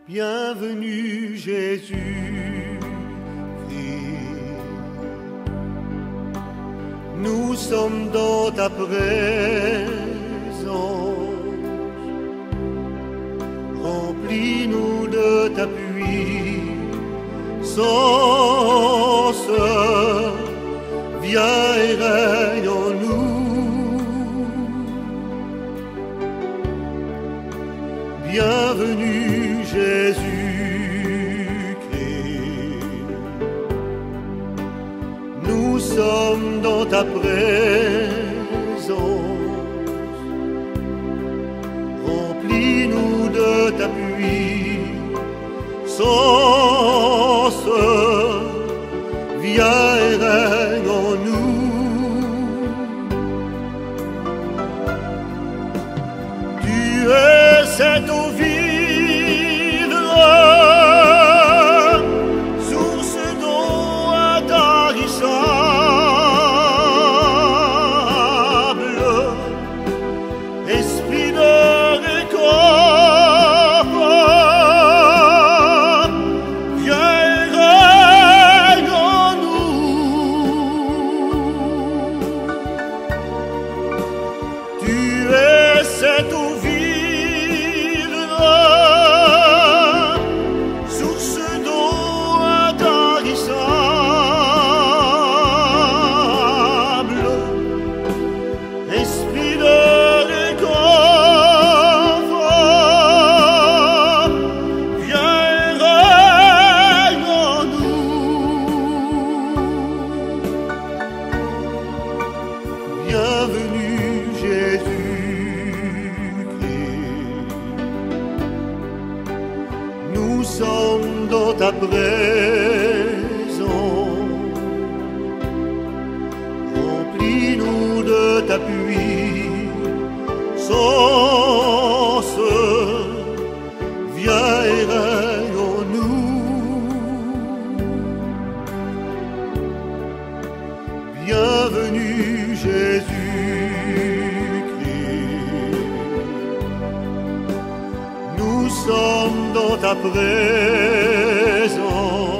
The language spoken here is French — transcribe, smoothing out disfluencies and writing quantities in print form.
Bienvenue Jésus-Christ. Nous sommes dans ta présence. Remplis-nous de ta puissance. Viens et règne en nous. Bienvenue Jésus-Christ. Nous sommes dans ta présence. Remplis-nous de ta puissance. Viens et règne en nous. Tu es cette eau vive, source d'eau intarissable, esprit de réconfort, viens et règne en nous. Tu es cette eau vive, source d'eau intarissable, esprit de réconfort, viens et règne en nous. Bienvenue Jésus-Christ. Nous sommes dans ta présence. Remplis-nous de ta puissance. Viens et règne en nous. Bienvenue Jésus-Christ. Nous sommes dans ta présence.